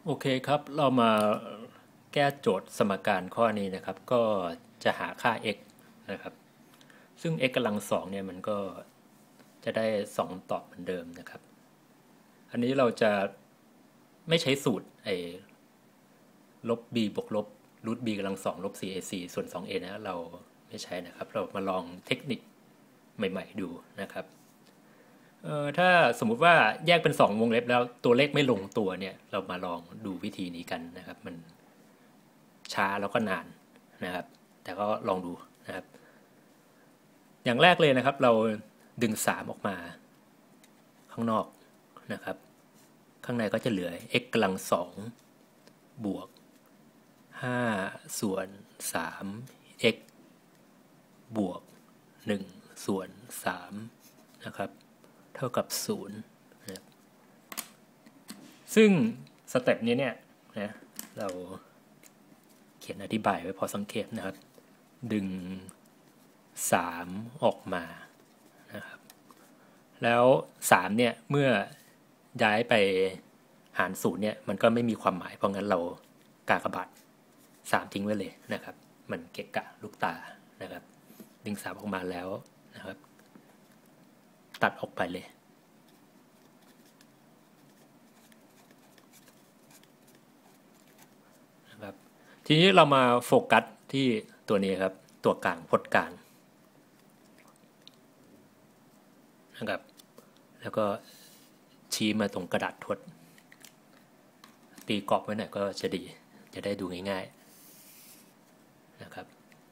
โอเคครับเรามาแก้โจทย์สมการข้อนี้นะครับก็จะหาค่า x นะครับซึ่ง x กำลังสองเนี่ยมันก็จะได้2ตอบเหมือนเดิมนะครับอันนี้เราจะไม่ใช้สูตรลบ b บวกลบรูท b กำลังสองลบ 4ac ส่วน 2a นะเราไม่ใช้นะครับเรามาลองเทคนิคใหม่ๆดูนะครับถ้าสมมุติว่าแยกเป็น2วงเล็บแล้วตัวเลขไม่ลงตัวเนี่ยเรามาลองดูวิธีนี้กันนะครับมัน ช้าแล้วก็นานนะครับแต่ก็ลองดูนะครับอย่างแรกเลยนะครับเราดึง3ออกมาข้างนอกนะครับข้างในก็จะเหลือ x กำลังสองบวก5ส่วน3 x บวก1ส่วน3นะครับเท่ากับ0นะครับซึ่งสเต็ปนี้เนี่ยนะเราเขียนอธิบายไว้พอสังเกตนะครับดึง3ออกมานะครับแล้ว3เนี่ยเมื่อย้ายไปหาร0เนี่ยมันก็ไม่มีความหมายเพราะงั้นเรากากบาท3ทิ้งไว้เลยนะครับมันเกะกะลูกตานะครับดึง3ออกมาแล้วนะครับตัดออกไปเลยนะครับทีนี้เรามาโฟกัสที่ตัวนี้ครับตัวกลางพจน์กลางนะครับแล้วก็ชี้มาตรงกระดาษทดตีกรอบไว้หน่อยก็จะดีจะได้ดูง่ายๆนะครับ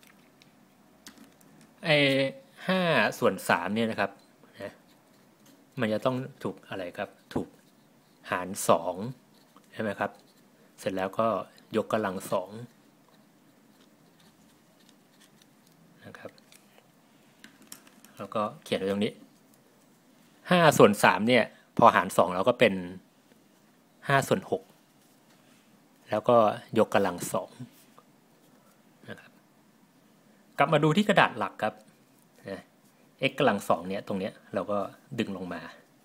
ไอ้5/3เนี่ยนะครับนะมันจะต้องถูกอะไรครับถูกหาร2ใช่ไหมครับเสร็จแล้วก็ยกกำลังสองนะครับแล้วก็เขียนไว้ตรงนี้5/3เนี่ยพอหาร2แล้วก็เป็น5/6แล้วก็ยกกำลังสองนะครับกลับมาดูที่กระดาษหลักครับนะ x กำลังสองเนี่ยตรงเนี้ยเราก็ดึงลงมา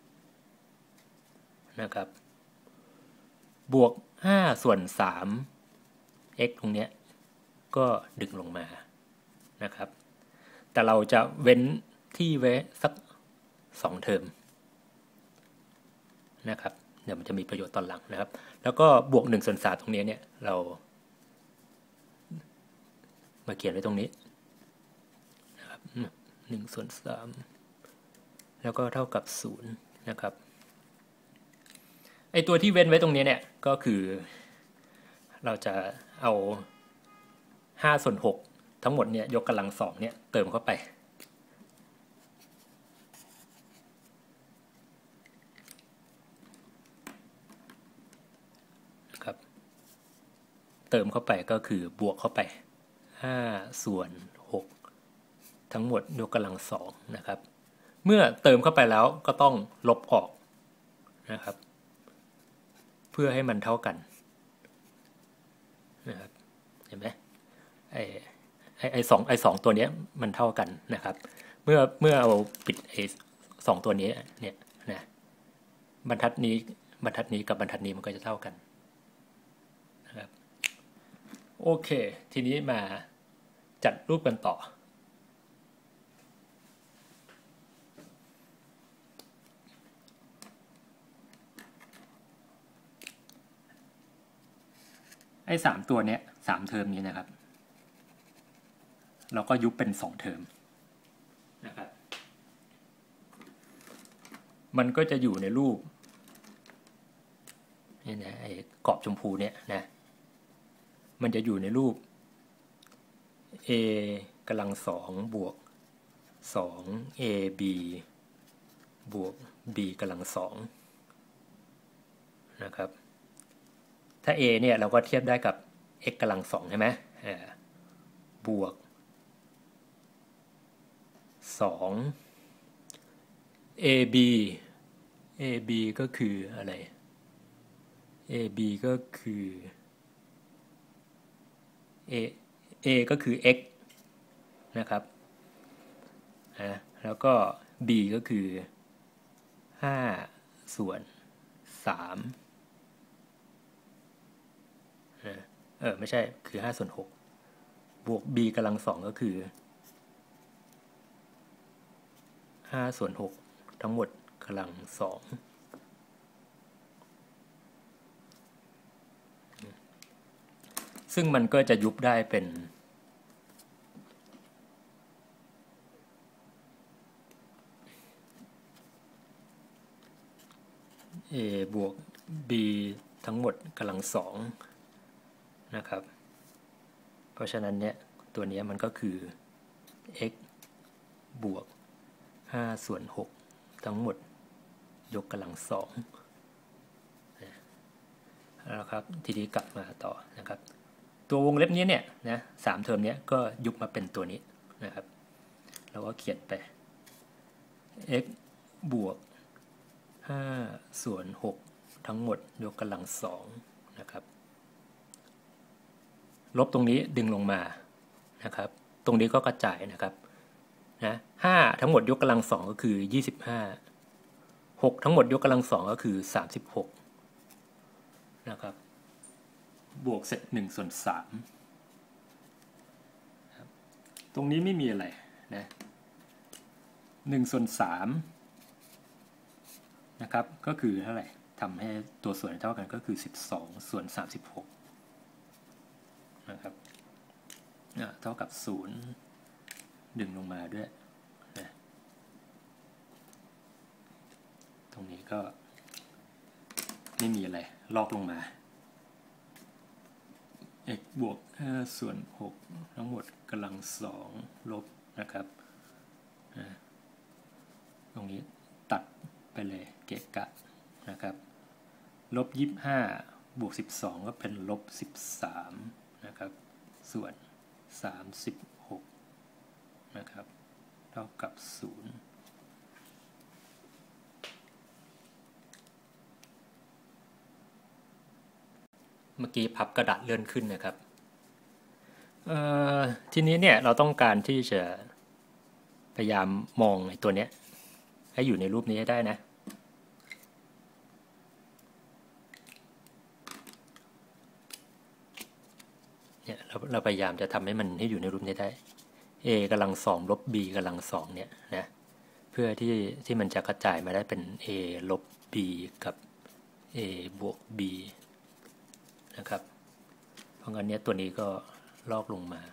นะครับบวก5/3 x ตรงเนี้ยก็ดึงลงมานะครับแต่เราจะเว้นที่ไว้สัก2เทอมนะครับเดี๋ยวมันจะมีประโยชน์ตอนหลังนะครับแล้วก็บวก1/3ตรงนี้เนี่ยเรามาเขียนไว้ตรงนี้นะครับ1/3แล้วก็เท่ากับ0นะครับไอตัวที่เว้นไว้ตรงนี้เนี่ยก็คือเราจะเอา5/6ทั้งหมดเนี่ยยกกำลังสองเนี่ยเติมเข้าไปนะครับเติมเข้าไปก็คือบวกเข้าไป5/6ทั้งหมดยกกำลังสองนะครับเมื่อเติมเข้าไปแล้วก็ต้องลบออกนะครับเพื่อให้มันเท่ากันนะครับเห็นไหมไอไอสองตัวนี้มันเท่ากันนะครับเมื่อเอาปิดไอ2ตัวนี้เนี่ยนะบรรทัดนี้บรรทัดนี้กับบรรทัดนี้มันก็จะเท่ากันนะครับโอเคทีนี้มาจัดรูปกันต่อไอ้3ตัวเนี้ย3เทอมนี้นะครับเราก็ยุบเป็น2เทอมนะครับมันก็จะอยู่ในรูปนี่นะไอ้กรอบชมพูเนี่ยนะมันจะอยู่ในรูป a กำลังสองบวก2ab บวก b กำลังสองนะครับถ้า a เนี่ยเราก็เทียบได้กับ x กำลังสองใช่ไหมบวก2 ab ab ก็คืออะไร ab ก็คือ a a ก็คือ x นะครับแล้วก็ b ก็คือ5/3 ไม่ใช่คือ5 ส่วน 6บวก b กำลัง 2ก็คือ5 ส่วน 6ทั้งหมดกำลัง 2ซึ่งมันก็จะยุบได้เป็น a บวก b ทั้งหมดกำลัง 2นะครับเพราะฉะนั้นเนี่ยตัวนี้มันก็คือ x บวก5 ส่วน 6ทั้งหมดยกกำลัง 2แล้วครับทีนี้กลับมาต่อนะครับตัววงเล็บนี้เนี่ยนะ3 เทอมนี้ก็ยุบมาเป็นตัวนี้นะครับเราก็เขียนไป x บวก5 ส่วน 6ทั้งหมดยกกำลัง 2นะครับลบตรงนี้ดึงลงมานะครับตรงนี้ก็กระจายนะครับนะ5ทั้งหมดยกกำลัง 2ก็คือ25 6ทั้งหมดยกกำลัง 2ก็คือ36นะครับบวกเสร็จ1 ส่วน 3ครับตรงนี้ไม่มีอะไรนะ1 ส่วน 3นะครับก็คือเท่าไหร่ทำให้ตัวส่วนเท่ากันก็คือ12 ส่วน 36นะครับเท่ากับ0ดึงลงมาด้วยนะตรงนี้ก็ไม่มีอะไรลอกลงมา x บวก5 ส่วน 6ทั้งหมดกำลัง 2ลบนะครับตรงนี้ตัดไปเลยเกะกะนะครับลบ25บวก12ก็เป็นลบ13นะครับส่วน36นะครับเท่ากับ0เมื่อกี้พับกระดาษเลื่อนขึ้นนะครับทีนี้เนี่ยเราต้องการที่จะพยายามมองไอ้ตัวเนี้ยให้อยู่ในรูปนี้ให้ได้นะเนี่ยเราพยายามจะทำให้มันให้อยู่ในรูปนี้ได้ a กำลัง 2ลบ b กำลัง 2เนี่ยนะเพื่อที่มันจะกระจายมาได้เป็น a ลบ b กับ a บวก b นะครับเพราะงั้นเนี่ยตัวนี้ก็ลอกลงมา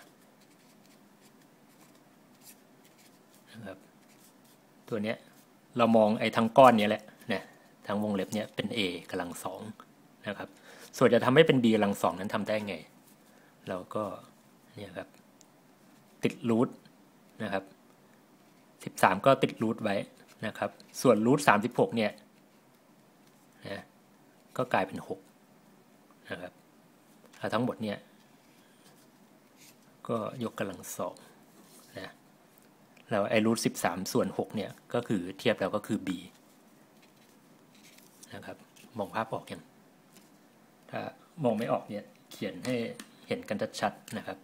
นะครับตัวเนี้ยเรามองไอ้ทั้งก้อนนี้แหละนะทั้งวงเล็บเนี้ยเป็น a กำลัง 2นะครับส่วนจะทำให้เป็น b กำลัง 2นั้นทำได้ไงเราก็เนี่ยครับติดรูทนะครับ13ก็ติดรูทไว้นะครับส่วนรูท36เนี่ยนะก็กลายเป็น6นะครับทั้งหมดเนี่ยก็ยกกำลัง 2นะแล้วไอ้รูท13ส่วน6เนี่ยก็คือเทียบแล้วก็คือ b นะครับมองภาพออกยังถ้ามองไม่ออกเนี่ยเขียนให้เห็นกันชัดๆนะครับ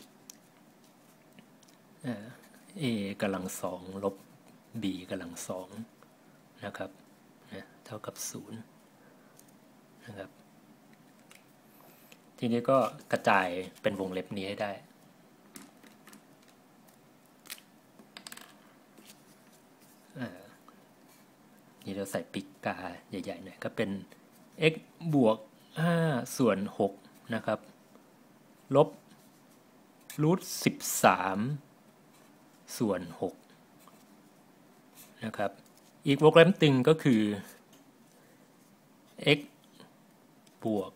a กำลัง 2ลบ b กำลัง 2นะครับเท่ากับ0นะครับทีนี้ก็กระจายเป็นวงเล็บนี้ให้ได้นี่เราใส่ปิกกาใหญ่ๆหน่อยก็เป็น x บวก5 ส่วน 6นะครับลบรูท13ส่วน6นะครับอีกวงเล็บตึงก็คือ x บวก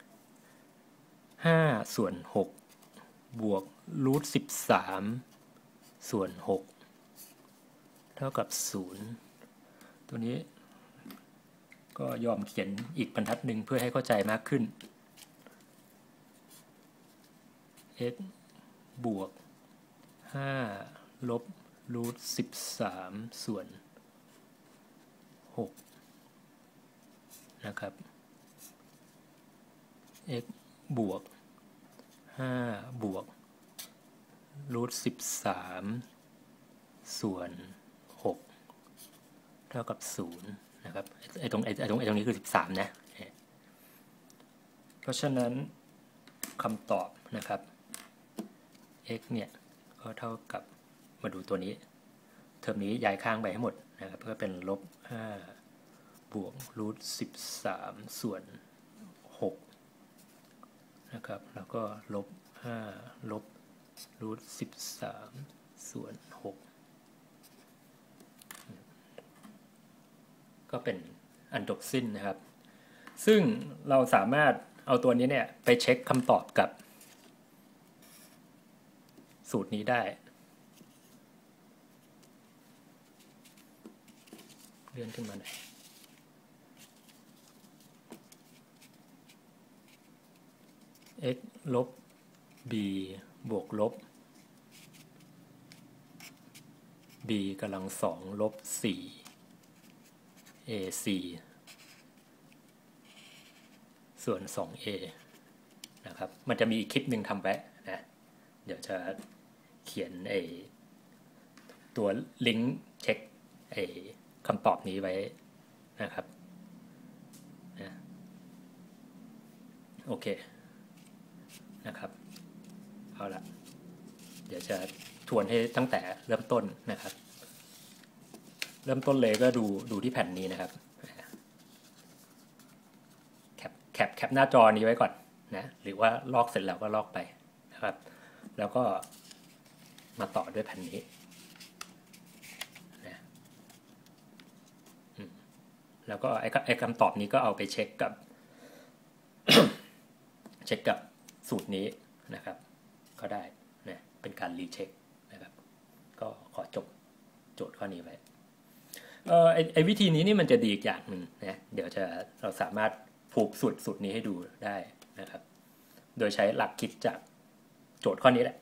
5 ส่วน 6บวกรูท13ส่วน6เท่ากับ0ตัวนี้ก็ยอมเขียนอีกบรรทัดหนึ่งเพื่อให้เข้าใจมากขึ้น x บวก5ลบรูท13ส่วน6นะครับ x บวก5บวกรูท13ส่วน6เท่ากับ0นะครับไอ้ตรงนี้คือ13นะเพราะฉะนั้นคำตอบนะครับ x เนี่ยก็เท่ากับมาดูตัวนี้เทอมนี้ย้ายข้างไปให้หมดนะครับก็เป็นลบ5บวกรูท13ส่วน6นะครับแล้วก็ลบ5ลบรูท13ส่วน6ก็เป็นอันจบสิ้นนะครับซึ่งเราสามารถเอาตัวนี้เนี่ยไปเช็คคำตอบกับสูตรนี้ได้เลื่อนขึ้นมาหน่อย x ลบ b บวกลบ b กำลัง2ลบ4 ac ส่วน 2a นะครับมันจะมีอีกคลิปหนึ่งทำไว้นะเดี๋ยวจะเขียนตัวลิงก์เช็คคำตอบนี้ไว้นะครับนะโอเคนะครับเอาละเดี๋ยวจะทวนให้ตั้งแต่เริ่มต้นนะครับเริ่มต้นเลยก็ดูที่แผ่นนี้นะครับแคปหน้าจอนี้ไว้ก่อนนะหรือว่าลอกเสร็จแล้วก็ลอกไปนะครับแล้วก็มาต่อด้วยแผ่นนี้นะแล้วก็ไอ้คำตอบนี้ก็เอาไปเช็คกับ เช็คกับสูตรนี้นะครับก็ได้นะเป็นการรีเช็คนะครับก็ขอจบโจทย์ข้อนี้ไว้ไอ้วิธีนี้นี่มันจะดีอีกอย่างหนึ่งนะเดี๋ยวเราสามารถผูกสูตรนี้ให้ดูได้นะครับโดยใช้หลักคิดจากโจทย์ข้อนี้แหละ